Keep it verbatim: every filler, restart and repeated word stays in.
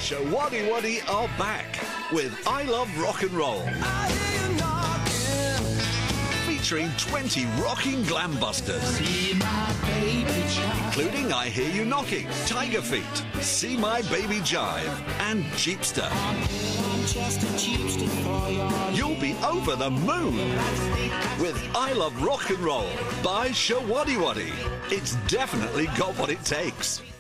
SHOWADDYWADDY are back with I Love Rock and Roll. Featuring twenty rocking glam busters, including I Hear You Knocking, Tiger Feet, See My Baby Jive, and Jeepster. You'll be over the moon with I Love Rock and Roll by SHOWADDYWADDY. It's definitely got what it takes.